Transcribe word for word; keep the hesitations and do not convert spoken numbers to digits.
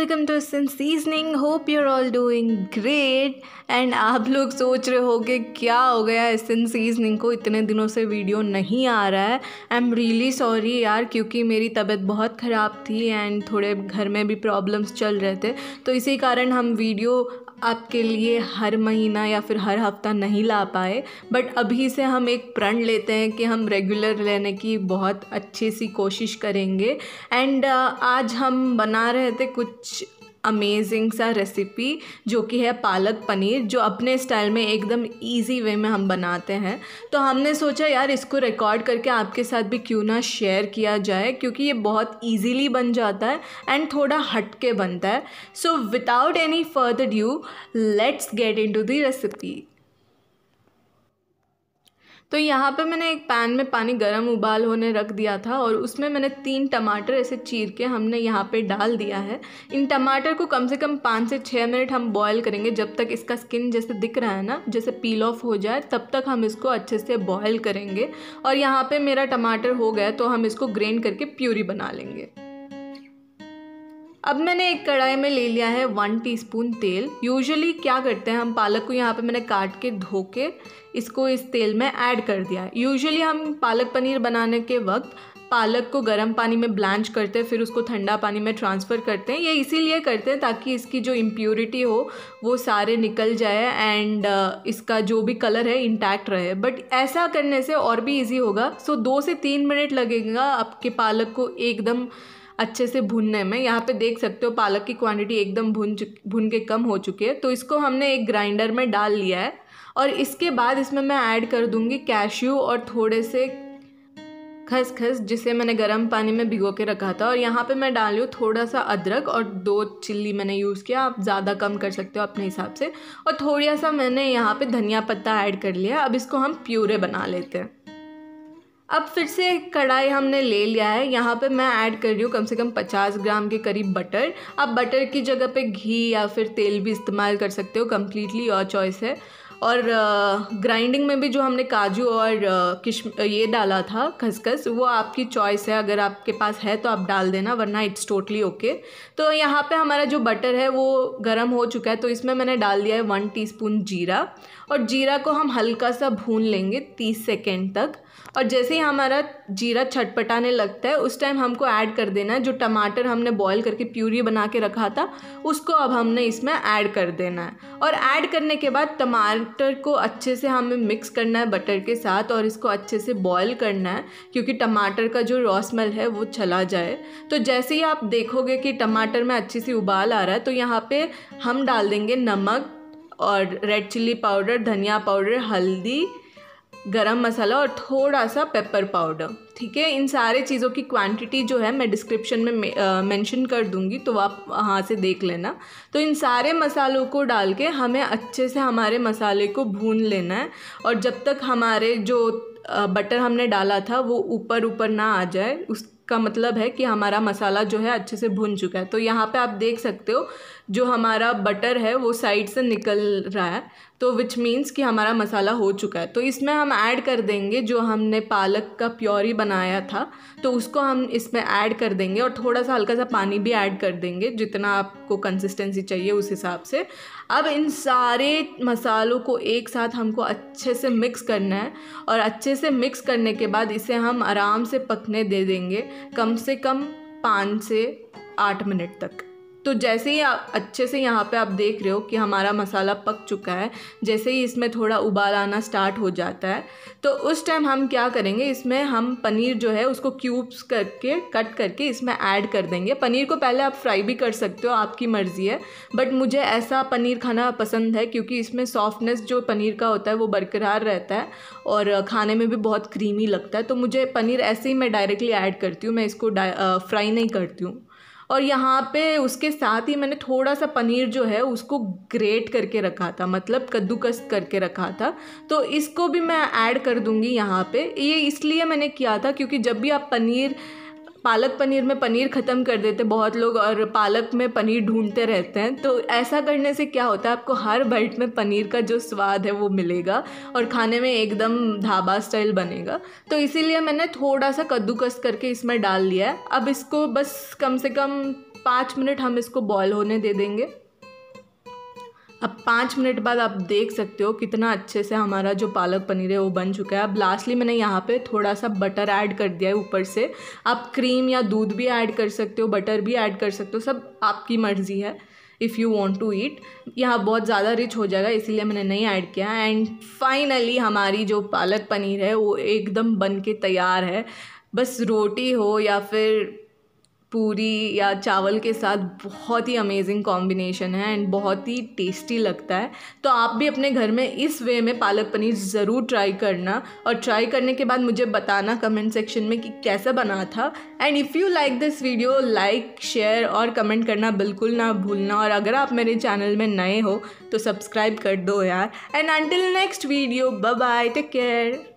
Welcome to sin seasoning. Hope your all doing great. And आप लोग सोच रहे होगे क्या हो गया है सिन सीजनिंग को, इतने दिनों से वीडियो नहीं आ रहा है। आई एम रियली सॉरी यार, क्योंकि मेरी तबीयत बहुत ख़राब थी एंड थोड़े घर में भी प्रॉब्लम्स चल रहे थे, तो इसी कारण हम वीडियो आपके लिए हर महीना या फिर हर हफ्ता नहीं ला पाए। बट अभी से हम एक प्रण लेते हैं कि हम रेगुलर लेने की बहुत अच्छी सी कोशिश करेंगे। एंड uh, आज हम बना रहे थे कुछ अमेजिंग सा रेसिपी जो कि है पालक पनीर, जो अपने स्टाइल में एकदम इजी वे में हम बनाते हैं। तो हमने सोचा यार इसको रिकॉर्ड करके आपके साथ भी क्यों ना शेयर किया जाए, क्योंकि ये बहुत इजीली बन जाता है एंड थोड़ा हटके बनता है। So without any further due let's get into the recipe. तो यहाँ पे मैंने एक पैन में पानी गर्म उबाल होने रख दिया था और उसमें मैंने तीन टमाटर ऐसे चीर के हमने यहाँ पे डाल दिया है। इन टमाटर को कम से कम पाँच से छः मिनट हम बॉईल करेंगे, जब तक इसका स्किन जैसे दिख रहा है ना, जैसे पील ऑफ हो जाए तब तक हम इसको अच्छे से बॉईल करेंगे। और यहाँ पे मेरा टमाटर हो गया तो हम इसको ग्राइंड करके प्यूरी बना लेंगे। अब मैंने एक कढ़ाई में ले लिया है वन टीस्पून तेल। यूजुअली क्या करते हैं हम, पालक को यहाँ पे मैंने काट के धो के इसको इस तेल में ऐड कर दिया है। यूजुअली हम पालक पनीर बनाने के वक्त पालक को गर्म पानी में ब्लांच करते हैं, फिर उसको ठंडा पानी में ट्रांसफ़र करते हैं। ये इसीलिए करते हैं ताकि इसकी जो इम्प्योरिटी हो वो सारे निकल जाए एंड इसका जो भी कलर है इंटैक्ट रहे। बट ऐसा करने से और भी ईजी होगा। सो दो से तीन मिनट लगेगा आपके पालक को एकदम अच्छे से भुनने में। यहाँ पे देख सकते हो पालक की क्वांटिटी एकदम भुन भुन के कम हो चुकी है। तो इसको हमने एक ग्राइंडर में डाल लिया है और इसके बाद इसमें मैं ऐड कर दूँगी कैश्यू और थोड़े से खसखस, जिसे मैंने गर्म पानी में भिगो के रखा था। और यहाँ पे मैं डाल रही हूँ थोड़ा सा अदरक और दो चिल्ली मैंने यूज़ किया, आप ज़्यादा कम कर सकते हो अपने हिसाब से। और थोड़ा सा मैंने यहाँ पे धनिया पत्ता ऐड कर लिया। अब इसको हम प्यूरे बना लेते हैं। अब फिर से एक कढ़ाई हमने ले लिया है। यहाँ पे मैं ऐड कर रही हूँ कम से कम पचास ग्राम के करीब बटर। आप बटर की जगह पे घी या फिर तेल भी इस्तेमाल कर सकते हो, कम्प्लीटली योर चॉइस है। और ग्राइंडिंग uh, में भी जो हमने काजू और uh, किश ये डाला था खसखस, वो आपकी चॉइस है, अगर आपके पास है तो आप डाल देना, वरना इट्स टोटली ओके। तो यहाँ पे हमारा जो बटर है वो गर्म हो चुका है, तो इसमें मैंने डाल दिया है वन टीस्पून जीरा। और जीरा को हम हल्का सा भून लेंगे तीस सेकेंड तक। और जैसे ही हमारा जीरा छटपटाने लगता है उस टाइम हमको ऐड कर देना है जो टमाटर हमने बॉईल करके प्यूरी बना के रखा था, उसको अब हमने इसमें ऐड कर देना है। और ऐड करने के बाद टमाटर को अच्छे से हमें मिक्स करना है बटर के साथ और इसको अच्छे से बॉईल करना है, क्योंकि टमाटर का जो रॉ स्मेल है वो चला जाए। तो जैसे ही आप देखोगे कि टमाटर में अच्छी सी उबाल आ रहा है, तो यहाँ पे हम डाल देंगे नमक और रेड चिल्ली पाउडर, धनिया पाउडर, हल्दी, गरम मसाला और थोड़ा सा पेपर पाउडर। ठीक है, इन सारे चीज़ों की क्वांटिटी जो है मैं डिस्क्रिप्शन में मेंशन कर दूंगी, तो आप वहाँ से देख लेना। तो इन सारे मसालों को डाल के हमें अच्छे से हमारे मसाले को भून लेना है। और जब तक हमारे जो बटर हमने डाला था वो ऊपर ऊपर ना आ जाए, उसका मतलब है कि हमारा मसाला जो है अच्छे से भुन चुका है। तो यहाँ पे आप देख सकते हो जो हमारा बटर है वो साइड से निकल रहा है, तो विच मीन्स कि हमारा मसाला हो चुका है। तो इसमें हम ऐड कर देंगे जो हमने पालक का प्योरी बनाया था, तो उसको हम इसमें ऐड कर देंगे और थोड़ा सा हल्का सा पानी भी ऐड कर देंगे, जितना आपको कंसिस्टेंसी चाहिए उस हिसाब से। अब इन सारे मसालों को एक साथ हमको अच्छे से मिक्स करना है और अच्छे से मिक्स करने के बाद इसे हम आराम से पकने दे देंगे कम से कम पाँच से आठ मिनट तक। तो जैसे ही आप अच्छे से यहाँ पे आप देख रहे हो कि हमारा मसाला पक चुका है, जैसे ही इसमें थोड़ा उबाल आना स्टार्ट हो जाता है, तो उस टाइम हम क्या करेंगे, इसमें हम पनीर जो है उसको क्यूब्स करके कट करके इसमें ऐड कर देंगे। पनीर को पहले आप फ्राई भी कर सकते हो, आपकी मर्ज़ी है, बट मुझे ऐसा पनीर खाना पसंद है क्योंकि इसमें सॉफ्टनेस जो पनीर का होता है वो बरकरार रहता है और खाने में भी बहुत क्रीमी लगता है। तो मुझे पनीर ऐसे ही मैं डायरेक्टली ऐड करती हूँ, मैं इसको फ्राई नहीं करती हूँ। और यहाँ पे उसके साथ ही मैंने थोड़ा सा पनीर जो है उसको ग्रेट करके रखा था, मतलब कद्दूकस करके रखा था, तो इसको भी मैं ऐड कर दूँगी यहाँ पे। ये इसलिए मैंने किया था क्योंकि जब भी आप पनीर पालक पनीर में पनीर ख़त्म कर देते बहुत लोग और पालक में पनीर ढूंढते रहते हैं, तो ऐसा करने से क्या होता है, आपको हर बाइट में पनीर का जो स्वाद है वो मिलेगा और खाने में एकदम ढाबा स्टाइल बनेगा। तो इसीलिए मैंने थोड़ा सा कद्दूकस करके इसमें डाल लिया है। अब इसको बस कम से कम पाँच मिनट हम इसको बॉयल होने दे देंगे। अब पाँच मिनट बाद आप देख सकते हो कितना अच्छे से हमारा जो पालक पनीर है वो बन चुका है। अब लास्टली मैंने यहाँ पे थोड़ा सा बटर ऐड कर दिया है ऊपर से। आप क्रीम या दूध भी ऐड कर सकते हो, बटर भी ऐड कर सकते हो, सब आपकी मर्ज़ी है। If you want to eat, यहाँ बहुत ज़्यादा रिच हो जाएगा इसीलिए मैंने नहीं ऐड किया। एंड फाइनली हमारी जो पालक पनीर है वो एकदम बन के तैयार है। बस रोटी हो या फिर पूरी या चावल के साथ बहुत ही अमेजिंग कॉम्बिनेशन है एंड बहुत ही टेस्टी लगता है। तो आप भी अपने घर में इस वे में पालक पनीर ज़रूर ट्राई करना, और ट्राई करने के बाद मुझे बताना कमेंट सेक्शन में कि कैसा बना था। And if you like this video, like, share और कमेंट करना बिल्कुल ना भूलना। और अगर आप मेरे चैनल में नए हो तो सब्सक्राइब कर दो यार। And until next video, bye bye, take care.